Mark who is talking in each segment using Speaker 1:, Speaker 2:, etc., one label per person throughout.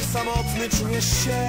Speaker 1: samotny czujesz się.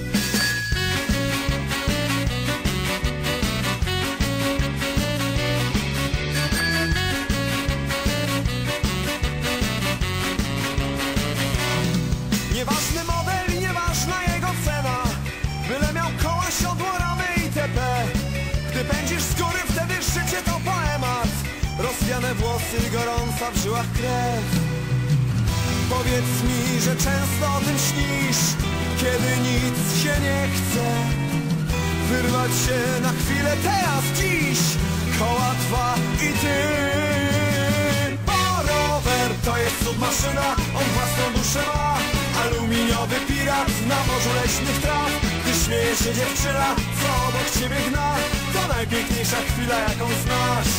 Speaker 1: Nieważny model i nieważna jego cena, byle miał koła, siodło, ramy itp. Gdy pędzisz z góry, wtedy życie to poemat. Rozwiane włosy i gorąca w żyłach krew. Powiedz mi, że często o tym śnisz, kiedy nic się nie chce. Wyrwać się na chwilę teraz, dziś. Koła dwa i ty. Bo rower to jest cud maszyna, on własną duszę ma. Aluminiowy pirat na morzu leśnych traw. Gdy śmieje się dziewczyna, co obok ciebie gna, to najpiękniejsza chwila, jaką znasz.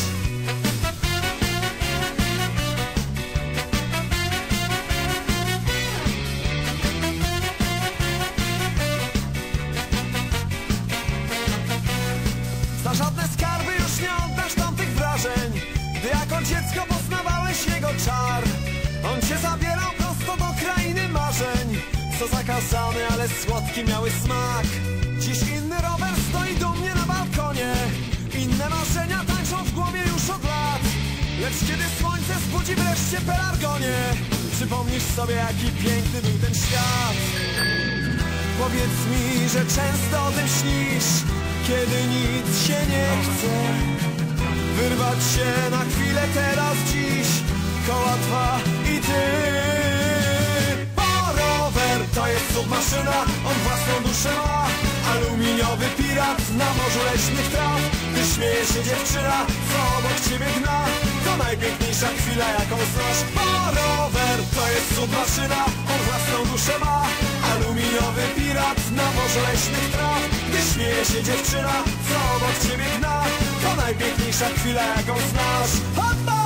Speaker 1: Za żadne skarby już nie oddasz tamtych wrażeń, gdy jako dziecko poznawałeś jego czar. On cię zabierał prosto do krainy marzeń, co zakazane, ale słodki miały smak. Dziś inny rower stoi dumnie na balkonie, inne marzenia tańczą w głowie już od lat. Lecz kiedy słońce zbudzi wreszcie pelargonie, przypomnisz sobie, jaki piękny był ten świat. Powiedz mi, że często o tym śnisz, kiedy nic się nie chce. Wyrwać się na chwilę teraz, dziś. Koła dwa i ty. Bo rower to jest cud maszyna, on własną duszę ma. Aluminiowy pirat na morzu leśnych traw. Gdy śmieje się dziewczyna, co obok ciebie gna, to najpiękniejsza chwila, jaką znasz. Bo rower to jest cud maszyna, on własną duszę ma. Aluminiowy pirat na morzu leśnych traw. Gdy śmieje się dziewczyna, co obok ciebie gna, to najpiękniejsza chwila, jaką znasz. Hoppa!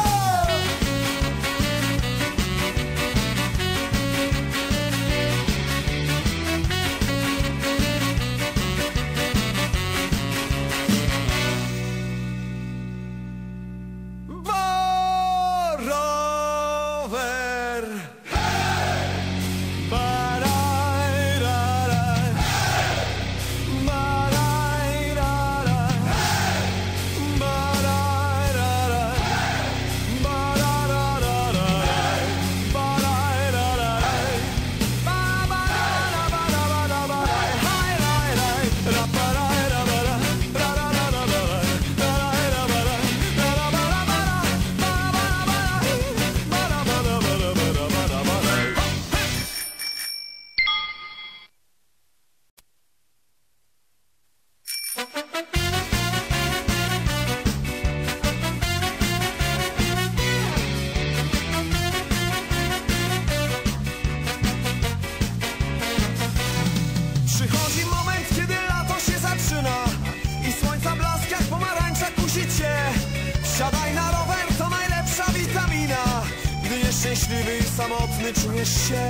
Speaker 1: Przychodzi moment, kiedy lato się zaczyna i słońca blask jak pomarańcza kusi cię. Wsiadaj na rower, to najlepsza witamina, gdy nieszczęśliwy i samotny czujesz się.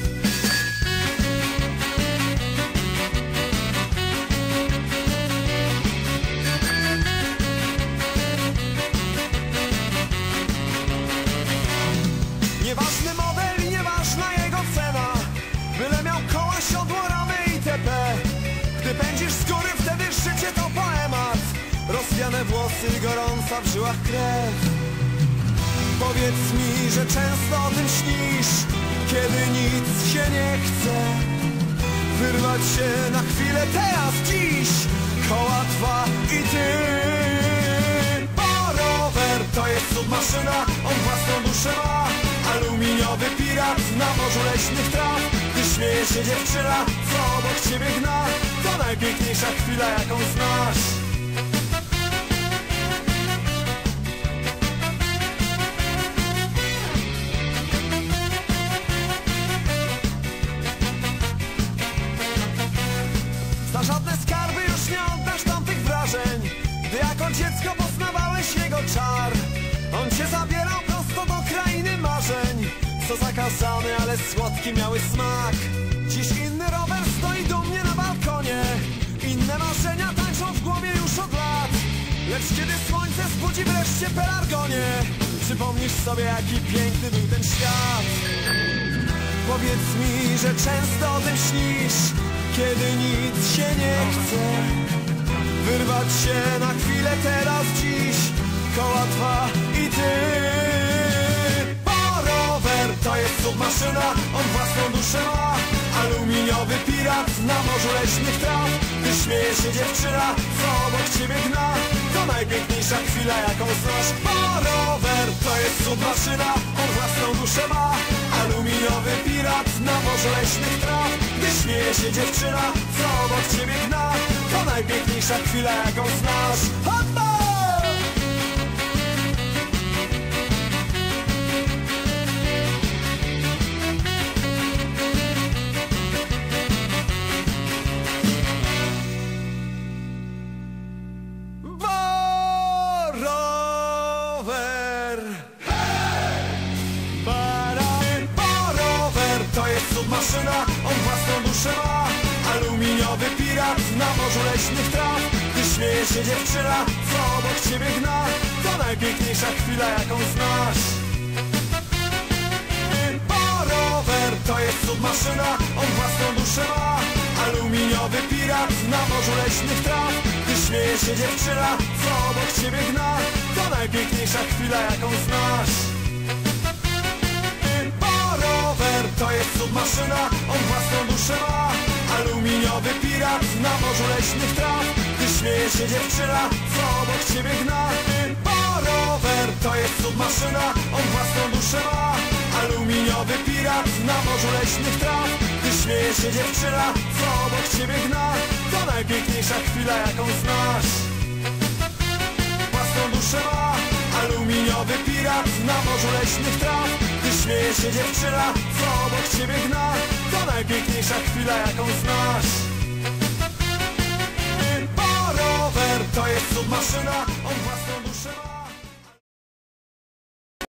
Speaker 1: Nieważny model i nieważna jego cena, byle miał koła, siodło, ramy itp. Gdy pędzisz z góry, wtedy życie to poemat. Rozwiane włosy i gorąca w żyłach krew. Powiedz mi, że często o tym śnisz, kiedy nic się nie chce. Wyrwać się na chwilę teraz, dziś. Koła dwa i ty. Bo rower to jest cud maszyna, on własną duszę ma. Aluminiowy pirat na morzu leśnych traw. Gdy śmieje się dziewczyna, co obok ciebie gna, to najpiękniejsza chwila, jaką znasz. Za żadne skarby już nie oddasz tamtych wrażeń, gdy jako dziecko poznawałeś jego czar. On cię zabierał prosto do krainy marzeń, co zakazane, ale słodki miały smak. Dziś inny rower stoi dumnie na balkonie, inne marzenia tańczą w głowie już od lat. Lecz kiedy słońce zbudzi wreszcie pelargonie, przypomnisz sobie, jaki piękny był ten świat. Powiedz mi, że często o tym śnisz, kiedy nic się nie chce. Wyrwać się na chwilę teraz, dziś, koła dwa i ty. Bo rower to jest submaszyna, on własną duszę ma. Aluminiowy pirat na morzu leśnych traw. Gdy śmieje się dziewczyna, co obok ciebie gna, to najpiękniejsza chwila, jaką znasz. Bo rower to jest submaszyna, on własną duszę ma. Aluminiowy pirat na morzu leśnych traw. Gdy śmieje się dziewczyna, co obok ciebie gna, to najpiękniejsza chwila, jaką znasz. Hoppa! To jest submaszyna, on własną duszę ma. Aluminiowy pirat na morzu leśnych traw. Gdy śmieje się dziewczyna, co obok ciebie gna, to najpiękniejsza chwila, jaką znasz. Bo rower to jest submaszyna, on własną duszę ma. Aluminiowy pirat na morzu leśnych traw. Gdy śmieje się dziewczyna, co obok ciebie gna, to najpiękniejsza chwila, jaką znasz. To jest submaszyna, on własną duszę ma. Aluminiowy pirat na morzu leśnych traw. Gdy śmieje się dziewczyna, co obok ciebie gna. Bo rower to jest submaszyna, on własną duszę ma. Aluminiowy pirat na morzu leśnych traw. Gdy śmieje się dziewczyna, co obok ciebie gna, to najpiękniejsza chwila, jaką znasz. Własną duszę ma. Aluminiowy pirat na morzu leśnych traw. Gdy śmieje się dziewczyna, co obok ciebie gna, to najpiękniejsza chwila, jaką znasz. Bo rower to jest submaszyna, on własną